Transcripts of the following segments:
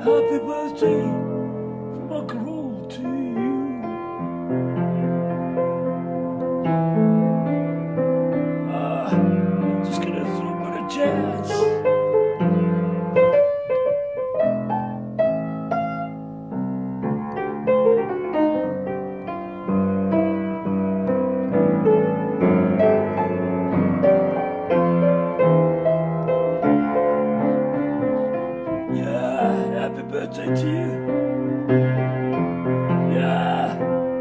Happy birthday from Uncle Roll to you. Just gonna throw a bit of jazz. Yeah, happy birthday to you. Yeah.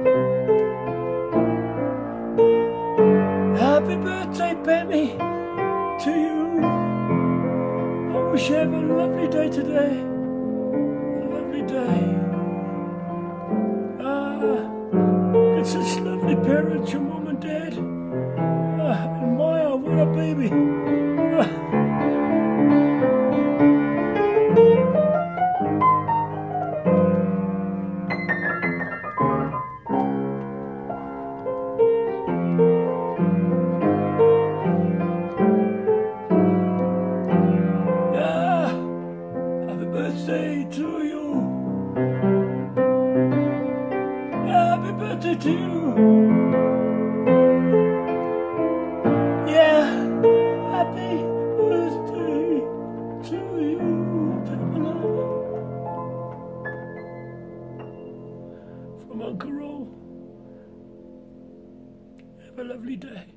Happy birthday, Benny, to you. I wish you have a lovely day today. A lovely day. Got such lovely parents, your mum and dad. And Maya, what a baby. Happy birthday to you. Happy birthday to you. Yeah, happy birthday to you, Pamela. From Uncle Roll. Have a lovely day.